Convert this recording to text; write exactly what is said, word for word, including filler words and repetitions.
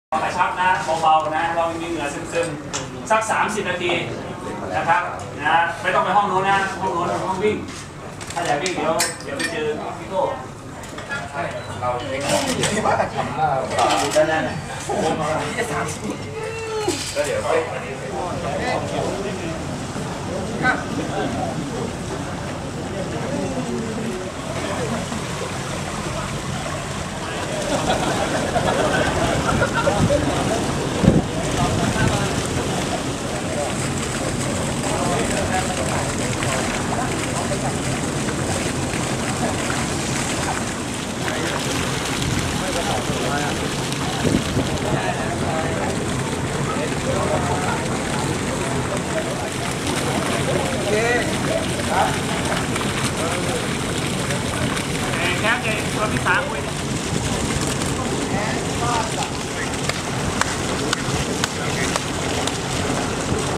กระชับนะเบาๆนะเรามีเหงื่อซึมๆสักสามสิบนาทีนะครับนะไม่ต้องไปห้องโน้นนะห้องโน้นห้องวิ่งถ้าอยากวิ่งเดี๋ยวเดี๋ยวไปเจอพี่โก้เราเองที่บ้านทำหน้าตาดูด้านนั้นจะสามสิบก็เดี๋ยวไปครับ